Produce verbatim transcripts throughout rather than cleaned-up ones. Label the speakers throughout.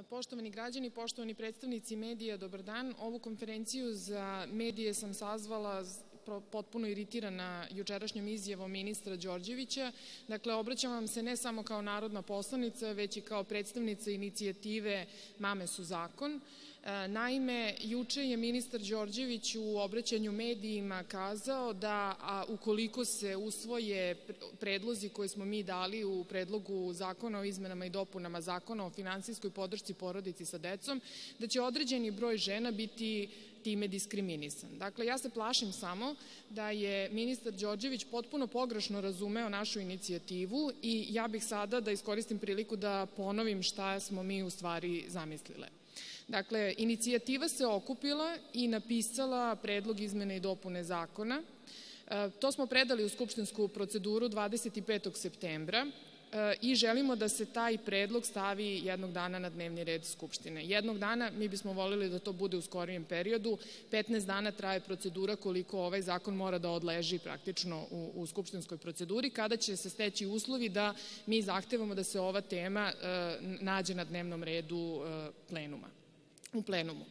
Speaker 1: Poštovani građani, poštovani predstavnici medija, dobar dan. Ovu konferenciju za medije sam sazvala potpuno iritirana jučerašnjom izjavom ministra Đorđevića. Dakle, obraćam vam se ne samo kao narodna poslanica, već i kao predstavnica inicijative Mame su zakon. Naime, juče je ministar Đorđević u obraćanju medijima kazao da ukoliko se usvoje predlozi koje smo mi dali u predlogu zakona o izmenama i dopunama Zakona o finansijskoj podršci porodici sa decom, da će određeni broj žena biti time diskriminisan. Dakle, ja se plašim samo da je ministar Đorđević potpuno pogrešno razumeo našu inicijativu i ja bih sada da iskoristim priliku da ponovim šta smo mi u stvari zamislile. Dakle, inicijativa se okupila i napisala predlog izmene i dopune zakona. To smo predali u skupštinsku proceduru dvadeset petog septembra i želimo da se taj predlog stavi jednog dana na dnevni red Skupštine. Jednog dana, mi bismo volili da to bude u skorijem periodu, petnaest dana traje procedura koliko ovaj zakon mora da odleži praktično u, u skupštinskoj proceduri, kada će se steći uslovi da mi zahtevamo da se ova tema nađe na dnevnom redu plenuma. u plenumu.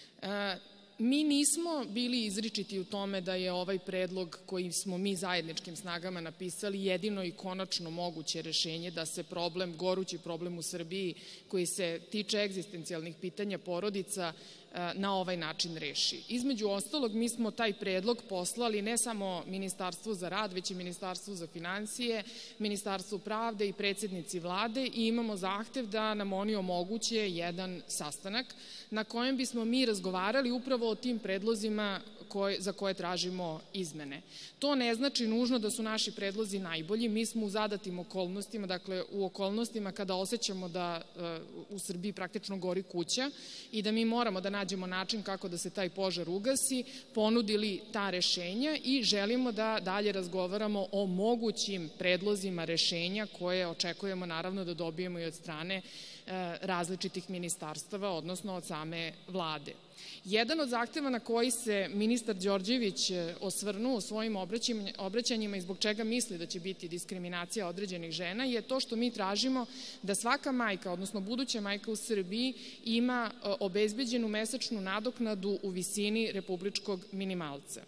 Speaker 1: Mi nismo bili izričiti u tome da je ovaj predlog koji smo mi zajedničkim snagama napisali jedino i konačno moguće rešenje da se problem, gorući problem u Srbiji koji se tiče egzistencijalnih pitanja porodica na ovaj način reši. Između ostalog, mi smo taj predlog poslali ne samo Ministarstvu za rad, već i Ministarstvu za finansije, Ministarstvu pravde i predsednici Vlade i imamo zahtev da nam oni omoguće jedan sastanak na kojem bismo mi razgovarali upravo o tim predlozima za koje tražimo izmene. To ne znači nužno da su naši predlozi najbolji. Mi smo u zadatim okolnostima, dakle u okolnostima kada osjećamo da u Srbiji praktično gori kuća i da mi moramo da nađemo način kako da se taj požar ugasi, ponudili ta rešenja i želimo da dalje razgovaramo o mogućim predlozima rešenja koje očekujemo naravno da dobijemo i od strane različitih ministarstava, odnosno od same Vlade. Jedan od zahteva na koji se ministar Đorđević osvrnuo u svojim obraćanjima i zbog čega misli da će biti diskriminacija određenih žena je to što mi tražimo da svaka majka, odnosno buduća majka u Srbiji ima obezbeđenu mesečnu nadoknadu u visini republičkog minimalca.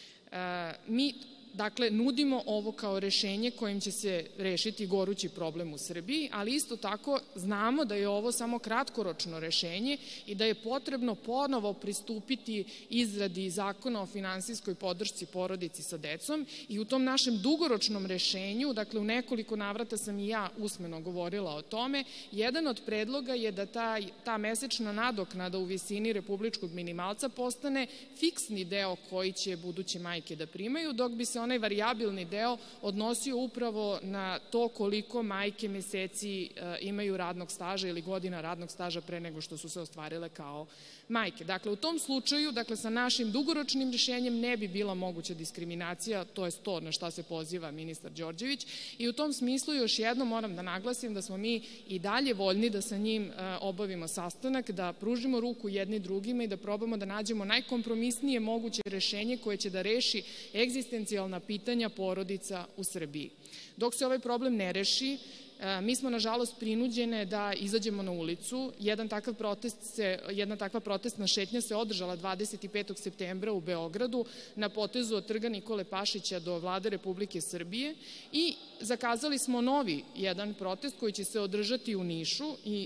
Speaker 1: Mi Dakle, nudimo ovo kao rešenje kojim će se rešiti gorući problem u Srbiji, ali isto tako znamo da je ovo samo kratkoročno rešenje i da je potrebno ponovo pristupiti izradi Zakona o finansijskoj podršci porodici sa decom i u tom našem dugoročnom rešenju, dakle u nekoliko navrata sam i ja usmeno govorila o tome, jedan od predloga je da ta, ta mesečna nadoknada u visini republičkog minimalca postane fiksni deo koji će buduće majke da primaju, dok bi se onaj varijabilni deo odnosio upravo na to koliko majke meseci imaju radnog staža ili godina radnog staža pre nego što su se ostvarile kao majke. Dakle, u tom slučaju, dakle, sa našim dugoročnim rešenjem ne bi bila moguća diskriminacija, to je to na šta se poziva ministar Đorđević i u tom smislu još jednom moram da naglasim da smo mi i dalje voljni da sa njim obavimo sastanak, da pružimo ruku jedni drugima i da probamo da nađemo najkompromisnije moguće rešenje koje će da reši egzistencijalna pitanja porodica u Srbiji. Dok se ovaj problem ne reši, mi smo nažalost prinuđene da izađemo na ulicu. Jedan takav protest se, jedna takva protestna šetnja se održala dvadeset petog septembra u Beogradu na potezu od Trga Nikole Pašića do Vlade Republike Srbije i zakazali smo novi jedan protest koji će se održati u Nišu i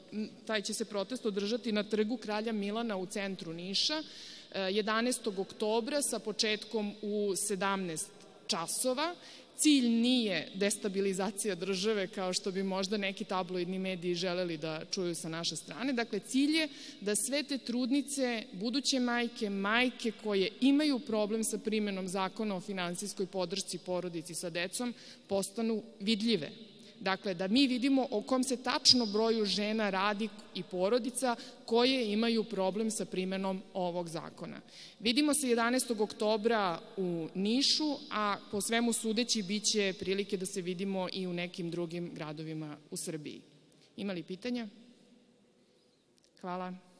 Speaker 1: taj će se protest održati na Trgu Kralja Milana u centru Niša jedanaestog oktobra sa početkom u sedamnaest časova. Cilj nije destabilizacija države kao što bi možda neki tabloidni mediji želeli da čuju sa naše strane. Dakle, cilj je da sve te trudnice, buduće majke, majke koje imaju problem sa primenom Zakona o finansijskoj podršci porodici sa decom postanu vidljive. Dakle, da mi vidimo o kom se tačno broju žena radi i porodica koje imaju problem sa primenom ovog zakona. Vidimo se jedanaestog oktobra u Nišu, a po svemu sudeći biće prilike da se vidimo i u nekim drugim gradovima u Srbiji. Ima li pitanja? Hvala.